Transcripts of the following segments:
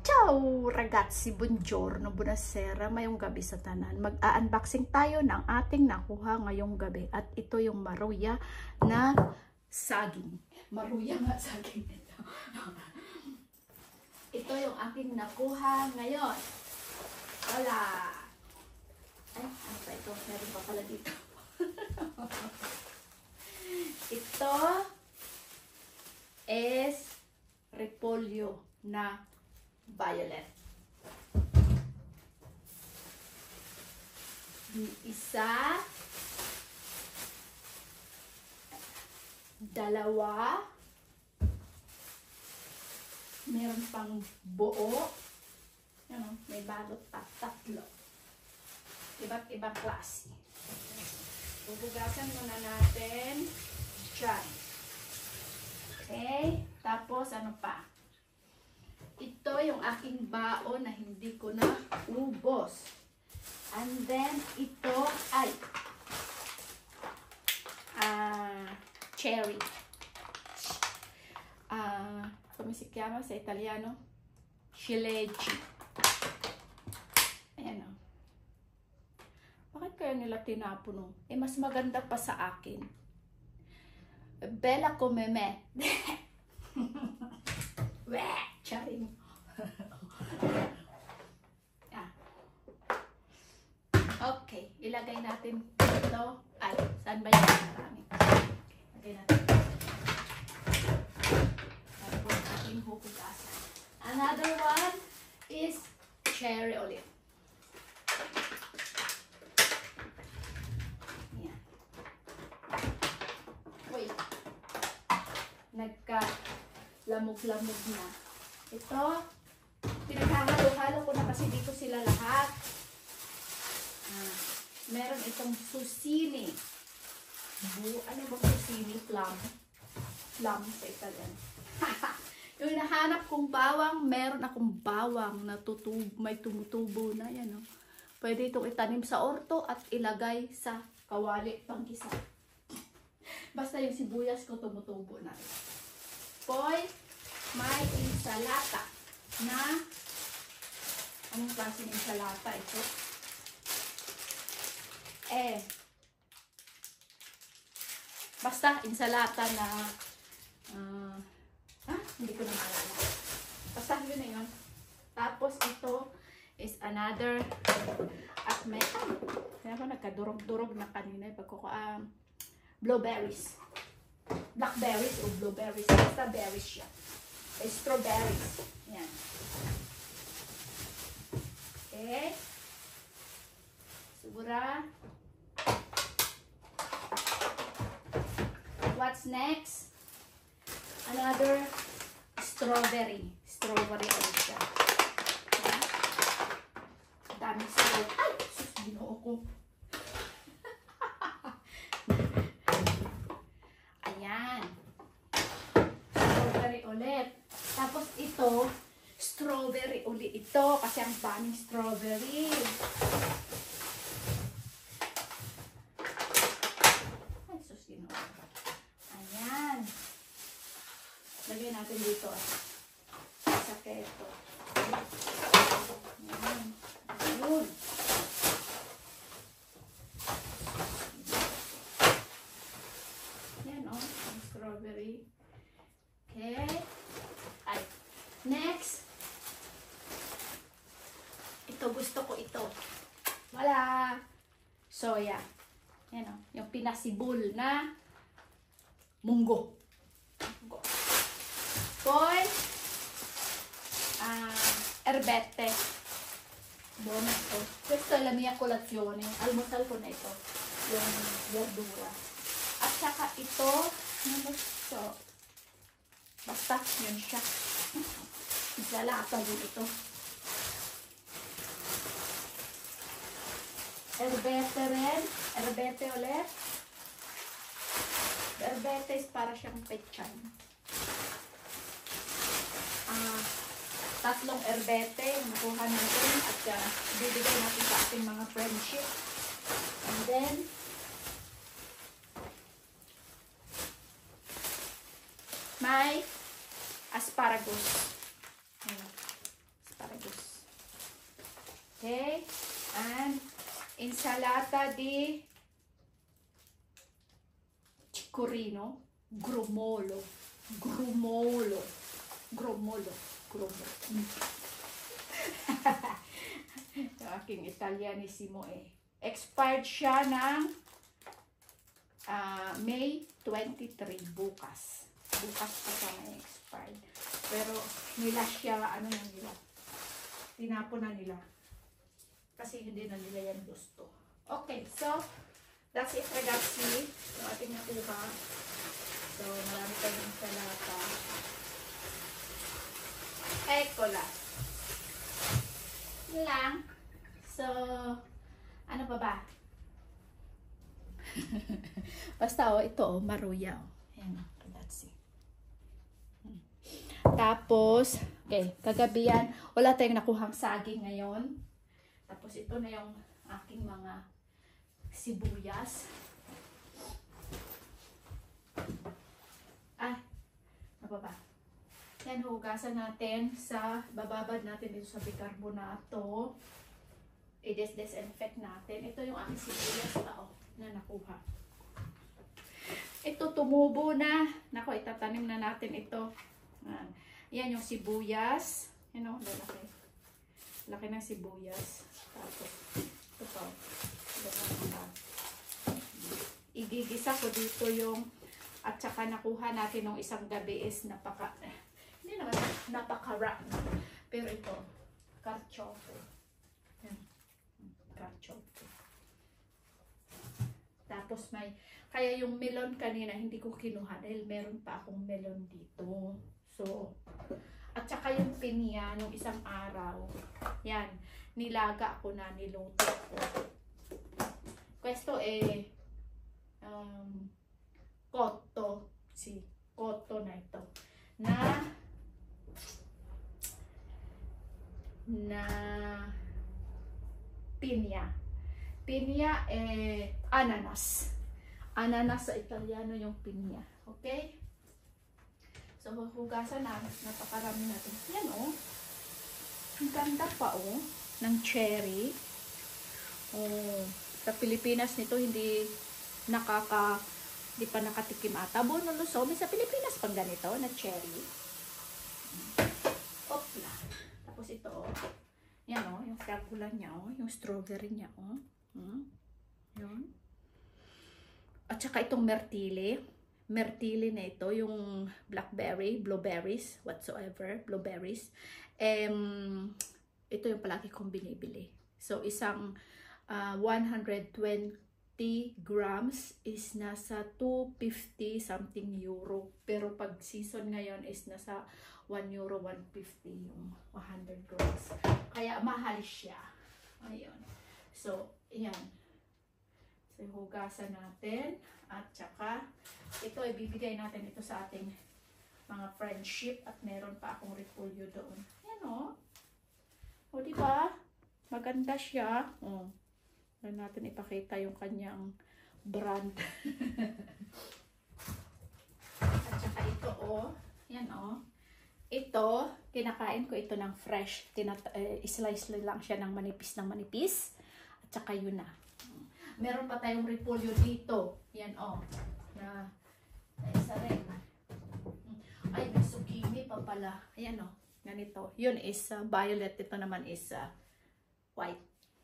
Ciao ragazzi, buongiorno, buonasera, mayong gabi sa tanan. Mag-unboxing tayo ng ating nakuha ngayong gabi. At ito yung maruya na saging. Maruya nga saging ito. Ito yung aking nakuha ngayon. Wala. Ay, ano pa ito? Meron pa pala dito. Ito is repolyo na violet. Isa, dalawa, meron pang buo, may balot pa, tatlo. Iba't ibang klase. Bubugasan muna natin dyan. Okay? Tapos ano pa? Ito yung aking baon na hindi ko na ubos. And then, ito ay cherry. Come si chiama sa Italiano? Ciliegie. Ayan o. Bakit kaya nila tinapon o? Eh, mas maganda pa sa akin. Bella come me. Weh! Charing. Okay, ilagay natin ito. Ay, saan ba yung marami? Okay, ilagay natin. Tapos ating hukugasan. Another one is cherry olive. Yan. Wait. Nagka-lamog-lamog na. Ito, pinaghahalo-halo ko na kasi dito sila lahat. Meron itong susini. Ano bang susini? Plum. Plum sa Italian. Yung hinahanap kong bawang, meron akong bawang na may tumutubo na. Yan, oh. Pwede itong itanim sa orto at ilagay sa kawali panggisa. Basta yung sibuyas ko tumutubo na. Poy, may insalata na anong klaseng insalata ito? Basta insalata na hindi ko na maalala. Basta yun na yun. Tapos ito is another at may kaya ko nagkadurog-durog na kanina blueberries. Blackberries o blueberries. Basta berries siya. Strawberries. Yan. Okay. Sigura. What's next? Another strawberry. Strawberry ulit siya. Yan. Daming strawberry. Ay! Sus, ginoo ko. Ayan. Strawberry ulit. Tapos ito, strawberry uli ito kasi ang daming strawberry. Ay, sus, ginawa. Ayan. Lagyan natin dito. Sa keto. Ayan. Ayun. Ayan, oh. Strawberry. Okay. Ay. Next. Ito, gusto ko ito. Wala. Soya. Yan o. Yung pinasibol na munggo. Poi, erbette. Buona ito. Questa è la mia colazione. Almusal ko na ito. Yung verdura. At saka ito, ano ito? Basta, yun siya. Naglalata din ito. Erbette rin. Erbette ulit. Erbette is para siyang pechan. Tatlong erbette yung nakuha natin at bibigay natin sa ating mga friendship. And then, may asparagus. Okay? And insalata di chicorino, grumolo, grumolo, grumolo, grumolo. Yung aking Italianissimo eh. Expired siya ng May 23, bukas. Bukas pa siya may expired. Pero nila siya, ano na nila, tinapon na nila. Kasi hindi na nila yan gusto. Okay, so, that's it ragazzi. So, ating nakuha. So, marami tayong insalata. Eccola. Yun lang. So, ano pa ba? Basta ito maruya. Ayan, let's see. Tapos, okay, kagabi yan, wala tayong nakuhang saging ngayon. Tapos ito na yung aking mga sibuyas. Ano pa ba? Yan, hugasan natin sa, bababad natin dito sa bicarbonato. I-disinfect natin. Ito yung aking sibuyas na nakuha. Ito tumubo na. Nako, itatanim na natin ito. Yan yung sibuyas. Yan o, lalaki. Laki ng sibuyas. Tapos, ito pa. Igigisa ko dito yung, at saka nakuha natin ng isang gabi is hindi naman napaka-rock. Pero ito, carciofo. Yan. Carciofo. Tapos kaya yung melon kanina hindi ko kinuha dahil meron pa akong melon dito. So, at saka yung pinya nung isang araw. Yan, nilaga ko na, niluto ko. Questo cotto. Cotto na ito. Na pinya. Pinya ananas. Ananas sa Italiano yung pinya. Okay? So, hugasan na. Napakarami natin. Yan ang ganda pa ng cherry. Sa Pilipinas nito hindi pa nakatikim ata. Bonolosomi sa Pilipinas pang ganito na cherry. Opla. Tapos ito yan yung fragula niya yung strawberry niya yun. At saka itong mertili. Mertili na ito, yung blackberry, blueberries, whatsoever, blueberries. Ito yung palagi kong binibili. So, isang 120 grams is nasa 250 something euro. Pero pag season ngayon is nasa 1 euro, 150 yung 100 grams. Kaya mahal siya. Ayun. So, yan. So, hugasan natin. At saka, ito ibibigay natin ito sa ating mga friendship. At meron pa akong repolyo doon. Yan o, diba? Maganda siya. Doon natin ipakita yung kanyang brand. At saka ito yan ito, kinakain ko ito ng fresh. Slice lang siya ng manipis. At saka yun na. Meron pa tayong repolyo dito. Yan na isa rin. Ay, may zucchini pa pala. Ayan ganito. Yun is violet. Ito naman is white.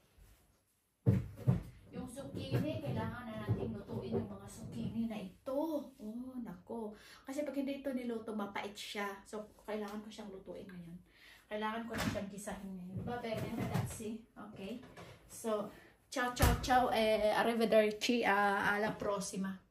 Yung zucchini, kailangan na natin lutuin yung mga zucchini na ito. Nako. Kasi pag hindi ito niluto, mapait siya. So, kailangan ko siyang lutuin ngayon. Kailangan ko na siyang gisahin ngayon. Bye-bye, ragazzi. Okay? So, ciao, ciao, ciao. Arrivederci. Alla prossima.